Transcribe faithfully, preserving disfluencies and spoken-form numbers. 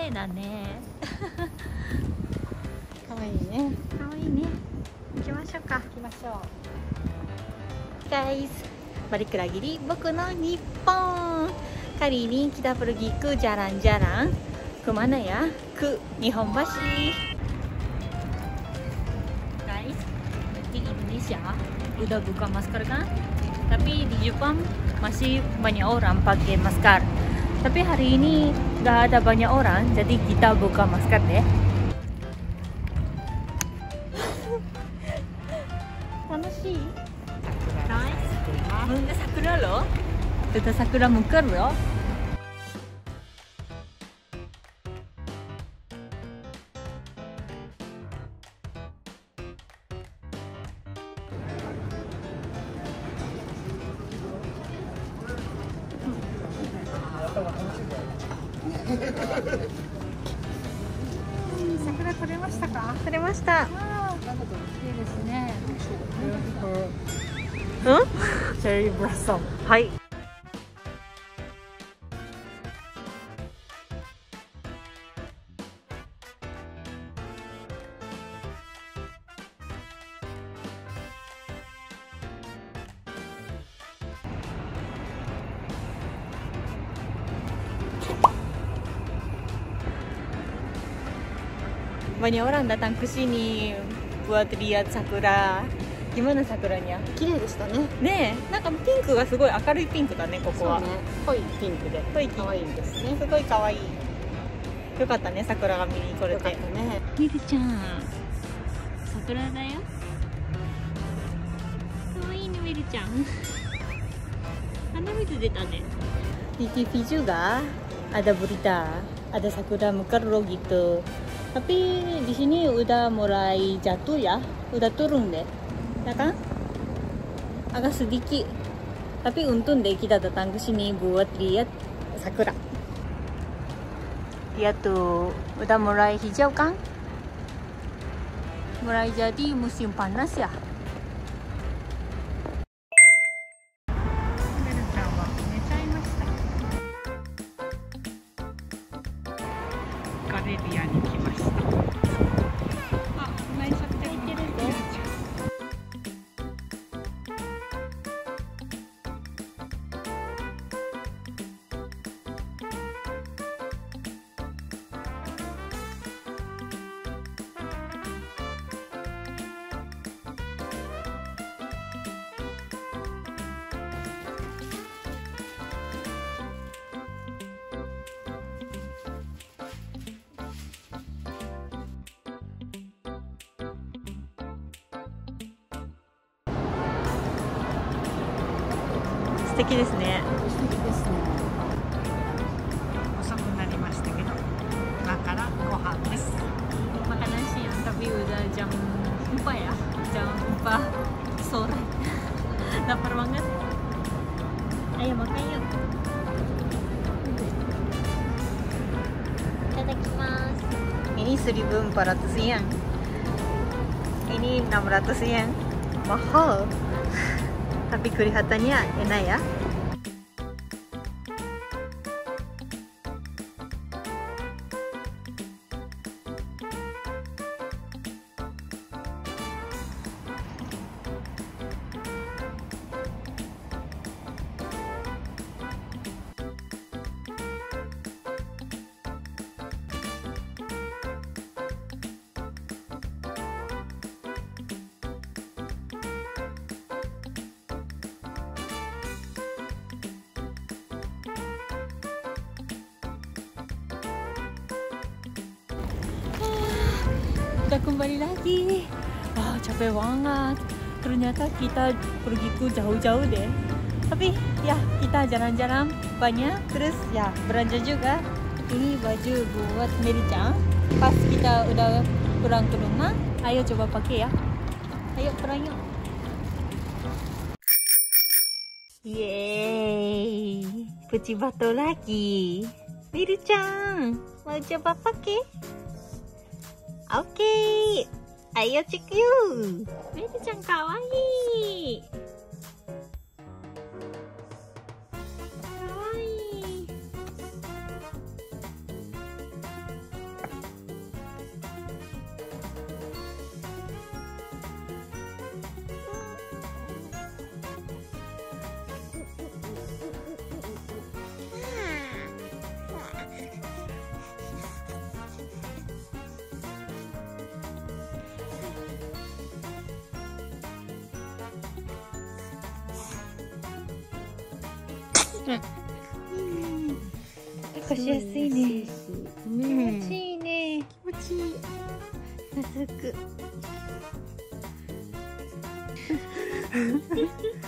麗だね。 かわいいね。 かわいいね。行きましょうか。 行きましょう。 Guys, balik lagi di Boku no Nippon. Kali ini kita pergi ke jalan-jalan. Kemana ya? Ke Nihonbashi. Guys, di Indonesia udah buka masker kan? Tapi di Jepang masih banyak orang pakai masker. Tapi hari ini nggak ada banyak orang, jadi kita buka masker deh. Tanoshii? Nice. Udah sakura loh. Udah sakura mekar loh. Sakura 取れましたか？取れました。いいですね。うん？チェリーブラッサム。はい。Banyak orang datang ke sini buat lihat sakura. Gimana sakuranya? 綺麗でしたね。 ねえ、なんかピンクがすごい明るいピンクだね、ここは。 そうね。濃いピンクで。 濃いピンク。 可愛いですね。 すごい可愛い。よかったね、桜が見に来れて。 よかったね。 みるちゃん、桜だよ。可愛いね、みるちゃん。鼻水出たね。Di T V juga ada berita, ada sakura mekar loh gitu. Tapi di sini udah mulai jatuh ya, udah turun deh, ya kan? Agak sedikit. Tapi untung deh kita datang ke sini buat lihat sakura. Lihat tuh, udah mulai hijau kan? Mulai jadi musim panas ya.素敵ですね。 素敵ですね。 遅くなりましたけど、今からご飯です。Makanan siang, tapi udah jam empat ya, jam empat sore. Lapar banget. Ayo makan yuk. Itadakimasu. Ini seribu empat ratus yen. Ini enam ratus yen. Mahal. Tapi kelihatannya enak ya. Udah kembali lagi. Wah, capek banget. Ternyata kita pergi ke jauh-jauh deh. Tapi ya, kita jalan-jalan banyak. Terus ya, belanja juga. Ini baju buat Meri-chan. Pas kita udah pulang ke rumah, ayo coba pakai ya. Ayo pulang yuk. Yeay, puji bato lagi. Meri-chan, mau coba pakai? Oke, ayo cek yuk. Meri-chan kawaii. Kawaii. 抱っこしやすいね。気ね持ちいいね。 気持ちいい。 続く。